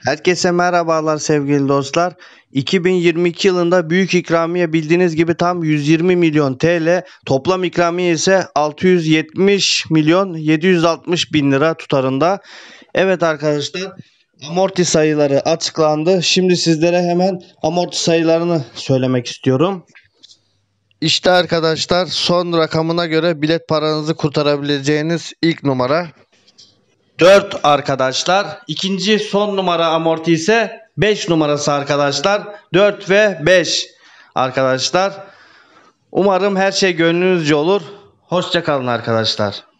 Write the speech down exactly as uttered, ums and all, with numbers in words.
Herkese merhabalar sevgili dostlar. iki bin yirmi iki yılında büyük ikramiye bildiğiniz gibi tam yüz yirmi milyon T L, toplam ikramiye ise altı yüz yetmiş milyon yedi yüz altmış bin lira tutarında. Evet arkadaşlar, amorti sayıları açıklandı. Şimdi sizlere hemen amorti sayılarını söylemek istiyorum. İşte arkadaşlar, son rakamına göre bilet paranızı kurtarabileceğiniz ilk numara dört arkadaşlar. İkinci son numara amorti ise beş numarası arkadaşlar. dört ve beş arkadaşlar. Umarım her şey gönlünüzce olur. Hoşça kalın arkadaşlar.